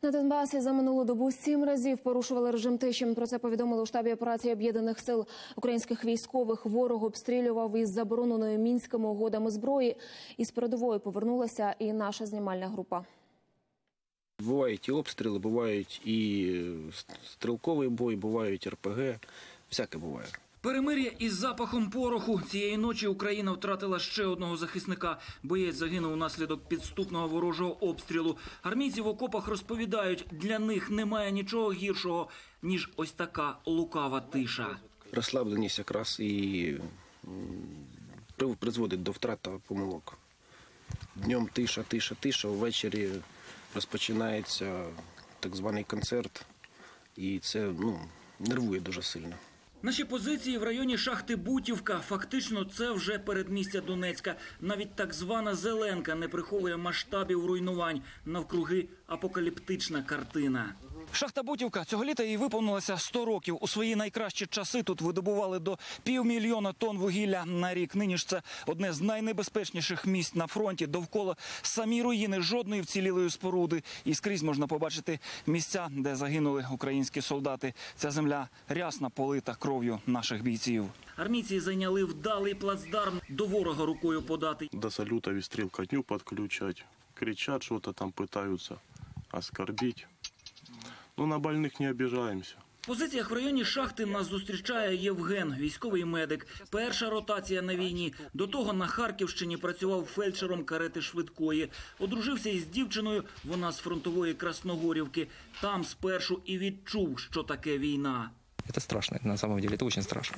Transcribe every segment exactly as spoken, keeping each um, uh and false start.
На Донбасі за минулу добу сім разів порушували режим тиші. Про це повідомили у штабі операції Об'єднаних сил українських військових. Ворог обстрілював із забороненою мінськими угодами зброї. Із передової повернулася і наша знімальна група. Бувають і обстріли, бувають і стрілковий бой, бувають ер пе ге. Всяке буває. Перемир'я із запахом пороху. Цієї ночі Україна втратила ще одного захисника. Боєць загинув унаслідок підступного ворожого обстрілу. Армійці в окопах розповідають, для них немає нічого гіршого, ніж ось така лукава тиша. Розслабленість якраз і призводить до втрат та помилок. Днем тиша, тиша, тиша, ввечері розпочинається так званий концерт. І це ну, нервує дуже сильно. Наші позиції в районі шахти Бутівка. Фактично це вже передмістя Донецька. Навіть так звана Зеленка не приховує масштабів руйнувань. Навкруги апокаліптична картина. Шахта Бутівка. Цього літа їй виповнилося сто років. У свої найкращі часи тут видобували до півмільйона тонн вугілля на рік. Нині ж це одне з найнебезпечніших місць на фронті. Довкола самі руїни, жодної вцілілої споруди. І скрізь можна побачити місця, де загинули українські солдати. Ця земля рясно полита кров'ю наших бійців. Армійці зайняли вдалий плацдарм, до ворога рукою подати. До салютов и стрелкотню подключать. Кричат, что-то там пытаются оскорбить. Но на больных не обижаемся. В позиціях в районі шахти нас зустрічає Євген, військовий медик. Перша ротація на війні. До того на Харківщині працював фельдшером карети швидкої. Одружився із дівчиною, вона з фронтової Красногорівки. Там спершу і відчув, що таке війна. Это страшно, на самом деле, это очень страшно.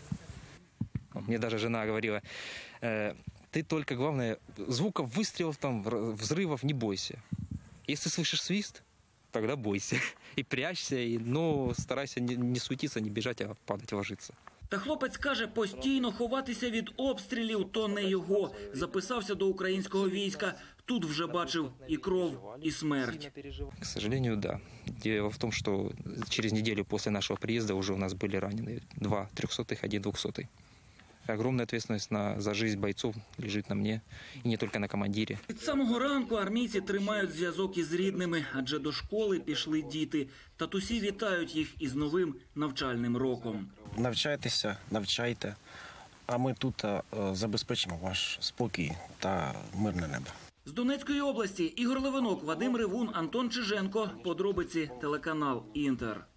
Мне даже жена говорила, э, ты только, главное, звуков выстрелов, там, взрывов не бойся. Если слышишь свист, тогда бойся. И прячься, и, но старайся не, не суетиться, не бежать, а падать, ложиться. Та хлопець каже, постійно ховатися від обстрілів – то не його. Записався до українського війська. Тут вже бачив і кров, і смерть. К сожалению, да. Дело в том, что через неделю после нашего приезда уже у нас были ранены два трехсотых, один двухсотый. Огромная ответственность на, за жизнь бойцов лежит на мне, и не только на командире. Від самого ранку армійці тримають зв'язок із рідними, адже до школи пішли діти. Татусі вітають їх із новим навчальним роком. Навчайтеся, навчайте, а ми тут а, забезпечимо ваш спокій та мирне небо. З Донецької області Ігор Левинок, Вадим Ривун, Антон Чиженко. Подробиці телеканал «Інтер».